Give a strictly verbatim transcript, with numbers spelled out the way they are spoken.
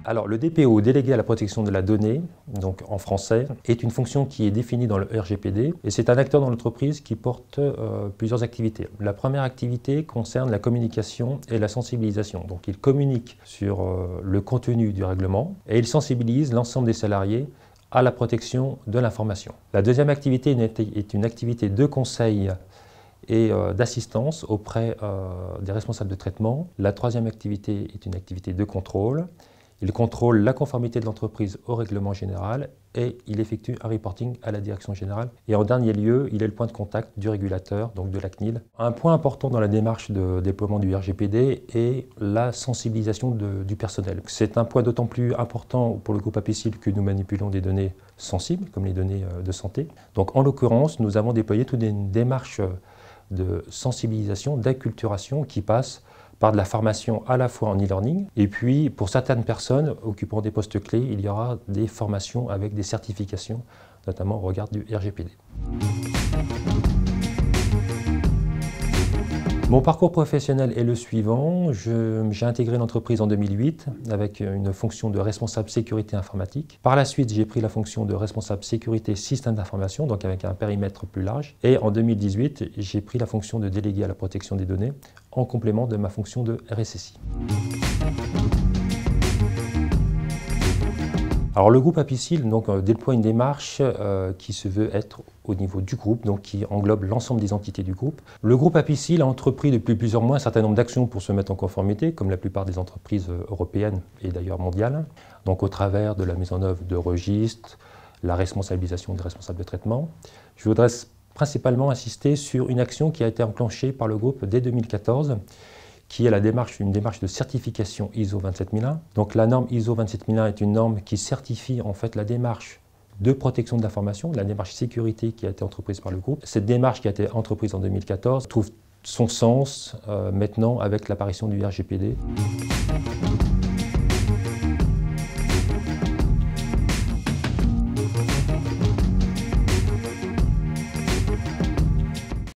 Alors le D P O, délégué à la protection de la donnée, donc en français, est une fonction qui est définie dans le R G P D et c'est un acteur dans l'entreprise qui porte euh, plusieurs activités. La première activité concerne la communication et la sensibilisation. Donc il communique sur euh, le contenu du règlement et il sensibilise l'ensemble des salariés à la protection de l'information. La deuxième activité est une activité de conseil et euh, d'assistance auprès euh, des responsables de traitement. La troisième activité est une activité de contrôle. Il contrôle la conformité de l'entreprise au règlement général et il effectue un reporting à la direction générale. Et en dernier lieu, il est le point de contact du régulateur, donc de la C N I L. Un point important dans la démarche de déploiement du R G P D est la sensibilisation de, du personnel. C'est un point d'autant plus important pour le groupe Apicil que nous manipulons des données sensibles, comme les données de santé. Donc en l'occurrence, nous avons déployé toute une démarche de sensibilisation, d'acculturation qui passe par de la formation à la fois en e-learning et puis pour certaines personnes occupant des postes clés, il y aura des formations avec des certifications, notamment au regard du R G P D. Mon parcours professionnel est le suivant. J'ai intégré l'entreprise en deux mille huit avec une fonction de responsable sécurité informatique. Par la suite, j'ai pris la fonction de responsable sécurité système d'information, donc avec un périmètre plus large. Et en deux mille dix-huit, j'ai pris la fonction de délégué à la protection des données en complément de ma fonction de R S S I. Alors le groupe Apicil donc, euh, déploie une démarche euh, qui se veut être au niveau du groupe, donc qui englobe l'ensemble des entités du groupe. Le groupe Apicil a entrepris depuis plusieurs mois un certain nombre d'actions pour se mettre en conformité, comme la plupart des entreprises européennes et d'ailleurs mondiales, donc au travers de la mise en œuvre de registres, la responsabilisation des responsables de traitement. Je voudrais principalement insister sur une action qui a été enclenchée par le groupe dès deux mille quatorze, qui est la démarche, une démarche de certification I S O vingt-sept mille un. Donc la norme I S O vingt-sept mille un est une norme qui certifie en fait la démarche de protection de l'information, la démarche sécurité qui a été entreprise par le groupe. Cette démarche qui a été entreprise en deux mille quatorze trouve son sens euh, maintenant avec l'apparition du R G P D.